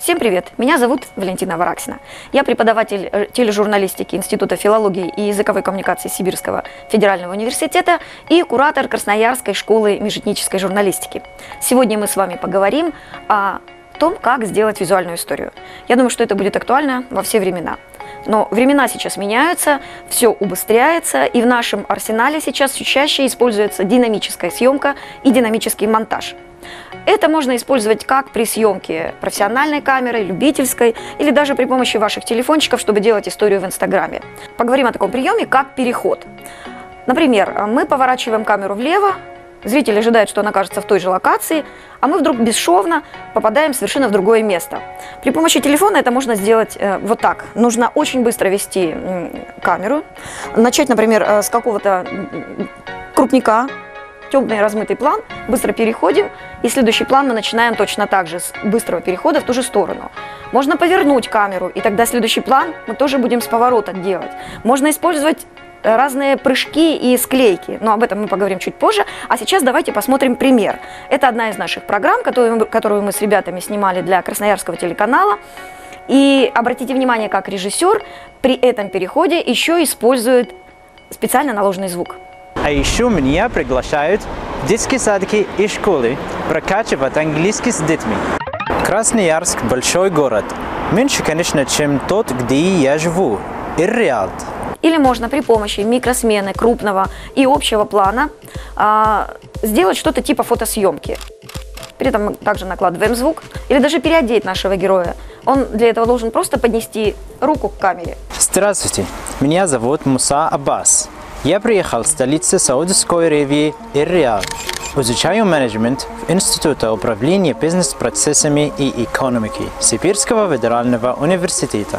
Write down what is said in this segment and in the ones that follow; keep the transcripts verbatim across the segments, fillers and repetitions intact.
Всем привет! Меня зовут Валентина Вараксина. Я преподаватель тележурналистики Института филологии и языковой коммуникации Сибирского федерального университета и куратор Красноярской школы межэтнической журналистики. Сегодня мы с вами поговорим о том, как сделать визуальную историю. Я думаю, что это будет актуально во все времена. Но времена сейчас меняются, все убыстряется, и в нашем арсенале сейчас все чаще используется динамическая съемка и динамический монтаж. Это можно использовать как при съемке профессиональной камеры, любительской, или даже при помощи ваших телефончиков, чтобы делать историю в Инстаграме. Поговорим о таком приеме, как переход. Например, мы поворачиваем камеру влево, зритель ожидает, что она окажется в той же локации, а мы вдруг бесшовно попадаем совершенно в другое место. При помощи телефона это можно сделать э, вот так. Нужно очень быстро вести э, камеру, начать, например, э, с какого-то крупника, темный размытый план, быстро переходим, и следующий план мы начинаем точно так же, с быстрого перехода в ту же сторону. Можно повернуть камеру, и тогда следующий план мы тоже будем с поворота делать. Можно использовать разные прыжки и склейки, но об этом мы поговорим чуть позже. А сейчас давайте посмотрим пример. Это одна из наших программ, которую, которую мы с ребятами снимали для Красноярского телеканала. И обратите внимание, как режиссер при этом переходе еще использует специально наложенный звук. А еще меня приглашают в детские садики и школы прокачивать английский с детьми. Красноярск – большой город. Меньше, конечно, чем тот, где я живу. Ир-Реалт. Или можно при помощи микросмены крупного и общего плана э, сделать что-то типа фотосъемки. При этом мы также накладываем звук. Или даже переодеть нашего героя. Он для этого должен просто поднести руку к камере. Здравствуйте, меня зовут Муса Аббас. Я приехал в столицу Саудовской Аравии Ир-Реалт. Изучаю менеджмент в Институте управления бизнес-процессами и экономики Сибирского федерального университета.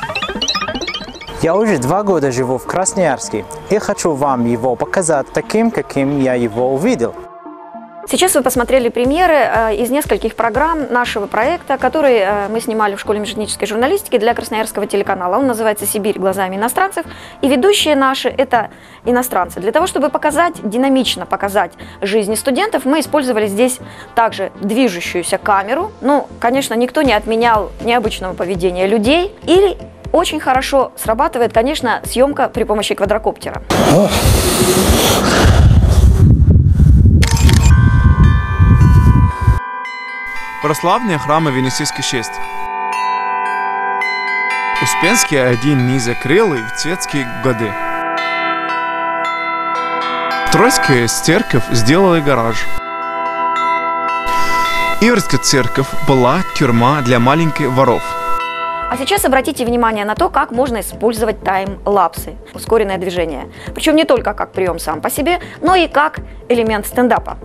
Я уже два года живу в Красноярске и хочу вам его показать таким, каким я его увидел. Сейчас вы посмотрели примеры э, из нескольких программ нашего проекта, который э, мы снимали в школе межэтнической журналистики для Красноярского телеканала. Он называется «Сибирь глазами иностранцев». И ведущие наши – это иностранцы. Для того, чтобы показать, динамично показать жизни студентов, мы использовали здесь также движущуюся камеру. Ну, конечно, никто не отменял необычного поведения людей. Или очень хорошо срабатывает, конечно, съемка при помощи квадрокоптера. Православные храмы Венесийский шесть. Успенский один не закрылый в цветские годы. Тройская церковь сделала гараж. Иверская церковь была тюрьма для маленьких воров. А сейчас обратите внимание на то, как можно использовать тайм-лапсы, ускоренное движение. Причем не только как прием сам по себе, но и как элемент стендапа.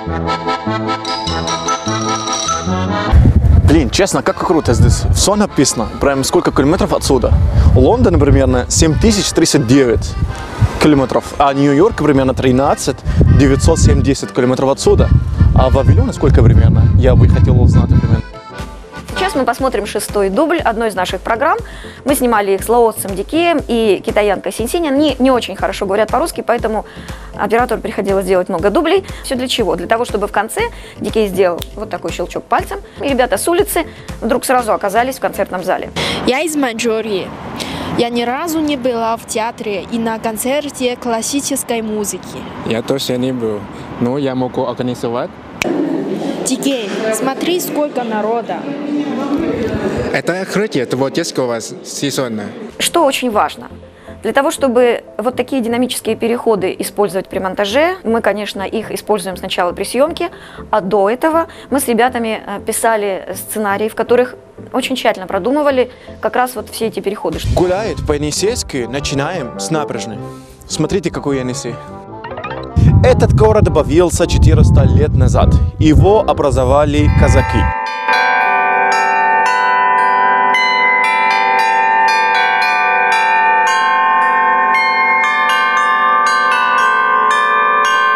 Блин, честно, как круто здесь. Все написано. Прям сколько километров отсюда. Лондон примерно семь тысяч тридцать девять километров, а Нью-Йорк примерно тринадцать тысяч девятьсот семьдесят километров отсюда. А Вавилон сколько примерно? Я бы хотел узнать, примерно. Сейчас мы посмотрим шестой дубль одной из наших программ. Мы снимали их с лаосцем Дикеем и китаянкой Синсинь. Они не очень хорошо говорят по-русски, поэтому оператору приходилось делать много дублей. Все для чего? Для того, чтобы в конце Дикей сделал вот такой щелчок пальцем, и ребята с улицы вдруг сразу оказались в концертном зале. Я из Маньчжурии. Я ни разу не была в театре и на концерте классической музыки. Я тоже не был, но я могу организовать. Дикей, смотри, сколько народа. Это открытие того детского сезона. Что очень важно? Для того, чтобы вот такие динамические переходы использовать при монтаже, мы, конечно, их используем сначала при съемке, а до этого мы с ребятами писали сценарии, в которых очень тщательно продумывали как раз вот все эти переходы. Гуляет по Енисейской, начинаем с набережной. Смотрите, какой Енисей. Этот город появился четыреста лет назад. Его образовали казаки.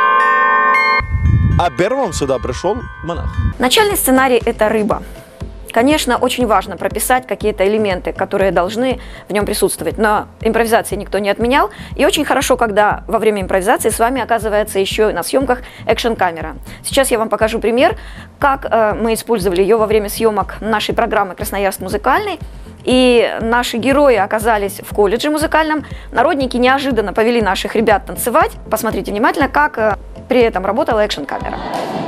А первым сюда пришел монах. Начальный сценарий – это рыба, Конечно, очень важно прописать какие-то элементы, которые должны в нем присутствовать, но импровизации никто не отменял. И очень хорошо, когда во время импровизации с вами оказывается еще на съемках экшн-камера. Сейчас я вам покажу пример, как э, мы использовали ее во время съемок нашей программы «Красноярск музыкальный». И наши герои оказались в колледже музыкальном. Народники неожиданно повели наших ребят танцевать. Посмотрите внимательно, как э, при этом работала экшн-камера.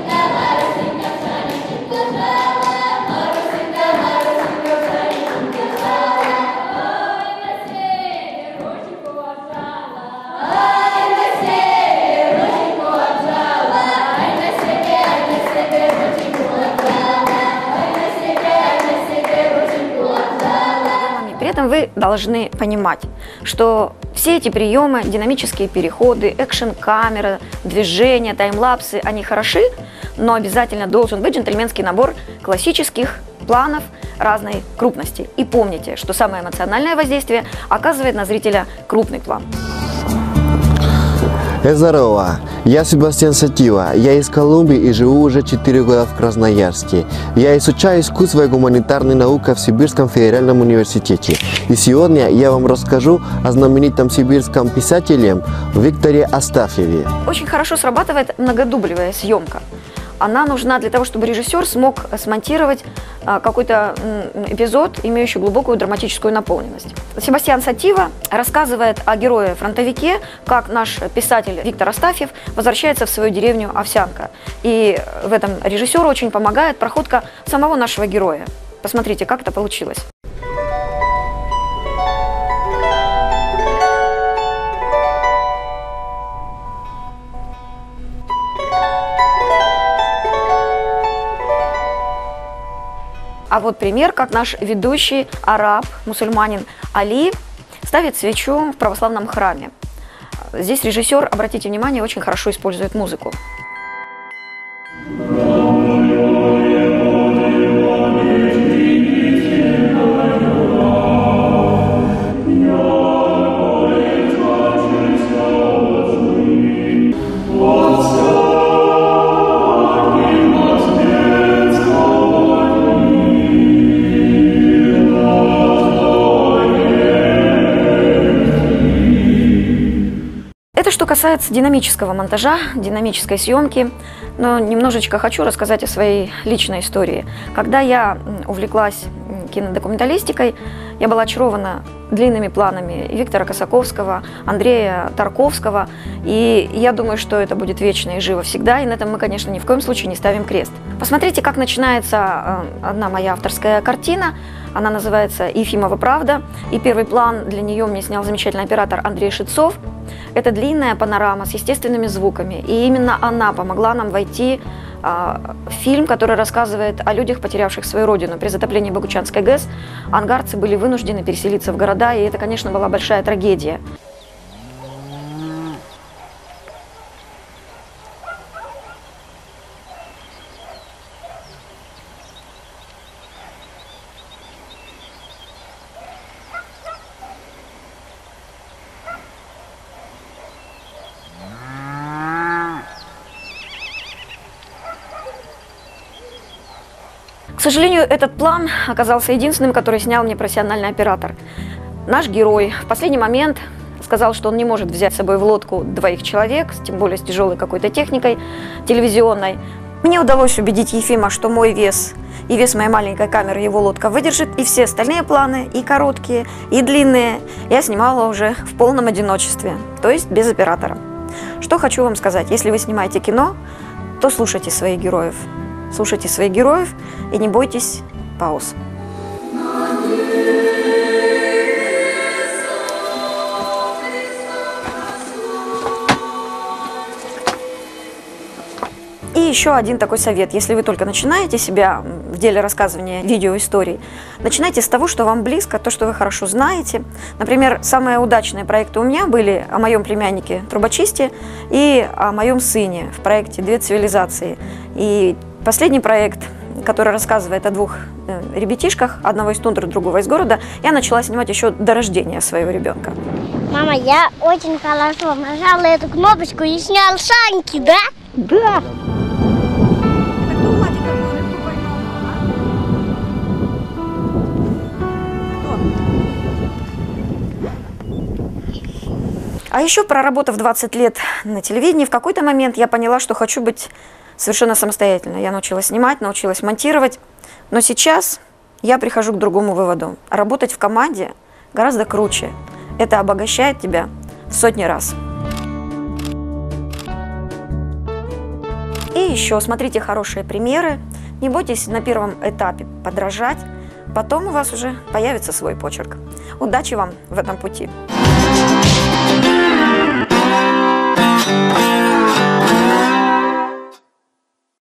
При этом вы должны понимать, что все эти приемы, динамические переходы, экшн-камера, движения, таймлапсы, они хороши, но обязательно должен быть джентльменский набор классических планов разной крупности. И помните, что самое эмоциональное воздействие оказывает на зрителя крупный план. Здорово, я Себастьян Сатива, я из Колумбии и живу уже четыре года в Красноярске. Я изучаю искусство и гуманитарные науки в Сибирском федеральном университете. И сегодня я вам расскажу о знаменитом сибирском писателе Викторе Астафьеве. Очень хорошо срабатывает многодублевая съемка. Она нужна для того, чтобы режиссер смог смонтировать а, какой-то эпизод, имеющий глубокую драматическую наполненность. Себастьян Сатива рассказывает о герое-фронтовике, как наш писатель Виктор Астафьев возвращается в свою деревню Овсянка. И в этом режиссеру очень помогает проходка самого нашего героя. Посмотрите, как это получилось. А вот пример, как наш ведущий араб, мусульманин Али ставит свечу в православном храме. Здесь режиссер, обратите внимание, очень хорошо использует музыку. Что касается динамического монтажа, динамической съемки, но немножечко хочу рассказать о своей личной истории. Когда я увлеклась кинодокументалистикой, я была очарована длинными планами Виктора Косаковского, Андрея Тарковского, и я думаю, что это будет вечно и живо всегда, и на этом мы, конечно, ни в коем случае не ставим крест. Посмотрите, как начинается одна моя авторская картина. Она называется «Ефимова правда», и первый план для нее мне снял замечательный оператор Андрей Шицов. Это длинная панорама с естественными звуками, и именно она помогла нам войти а, в фильм, который рассказывает о людях, потерявших свою родину. При затоплении Богучанской ГЭС ангарцы были вынуждены переселиться в города, и это, конечно, была большая трагедия. К сожалению, этот план оказался единственным, который снял мне профессиональный оператор. Наш герой в последний момент сказал, что он не может взять с собой в лодку двоих человек, тем более с тяжелой какой-то техникой телевизионной. Мне удалось убедить Ефима, что мой вес и вес моей маленькой камеры его лодка выдержит, и все остальные планы, и короткие, и длинные, я снимала уже в полном одиночестве, то есть без оператора. Что хочу вам сказать, если вы снимаете кино, то слушайте своих героев. Слушайте своих героев и не бойтесь пауз. И еще один такой совет. Если вы только начинаете себя в деле рассказывания видеоисторий, начинайте с того, что вам близко, то, что вы хорошо знаете. Например, самые удачные проекты у меня были о моем племяннике трубочисте и о моем сыне в проекте «Две цивилизации». И последний проект, который рассказывает о двух ребятишках, одного из тундры, другого из города, я начала снимать еще до рождения своего ребенка. Мама, я очень хорошо нажала эту кнопочку и снял санки, да? Да. А еще, проработав двадцать лет на телевидении, в какой-то момент я поняла, что хочу быть совершенно самостоятельной. Я научилась снимать, научилась монтировать. Но сейчас я прихожу к другому выводу. Работать в команде гораздо круче. Это обогащает тебя в сотни раз. И еще смотрите хорошие примеры. Не бойтесь на первом этапе подражать. Потом у вас уже появится свой почерк. Удачи вам в этом пути! Thank you.